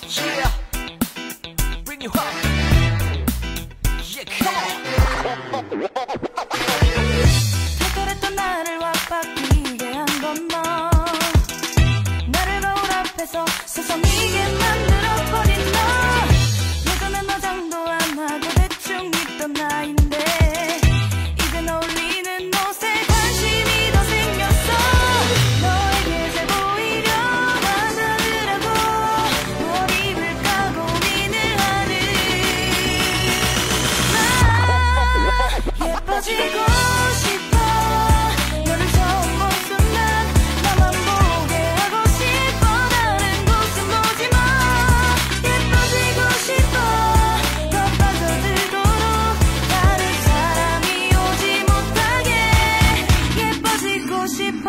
yeah. Bring you up. Yeah, come on. 탁월했던 나를 왁박이게 한 건 너. 나를 거울 앞에서 세상이게 만들어버린 너. 예전엔 화장도 안 하고 대충 입던 나인데 이젠 어울리는 옷에 관심이 더 생겼어. 너에게 잘 보이려 하더라고. 뭘 입을까 고민을 하는 나. 예뻐지고 싶어. 너를 처음 본 순간 나만 보게 하고 싶어. 다른 곳은 보지 마. 예뻐지고 싶어. 더 빠져들도록 다른 사람이 오지 못하게 예뻐지고 싶어.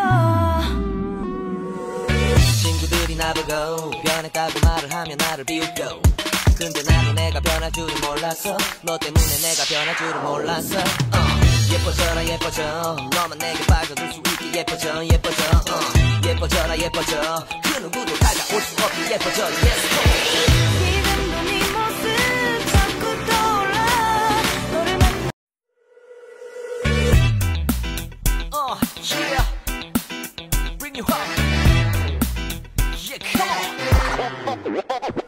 친구들이 나보고 변했다고 말을 하면 나를 비웃고, 근데 나는 내가 변할 줄은 몰랐어. 너 때문에 내가 변할 줄은 몰랐어. 예뻐져라 예뻐져. 너만 내게 빠져들 수 있게 예뻐져 예뻐져. 예뻐져라 예뻐져. 그 누구도 다가올 수 없게 예뻐져. Yes, 지금도 네 모습 자꾸 떠올라. 너를 만 yeah. Bring you up. Yeah, come on.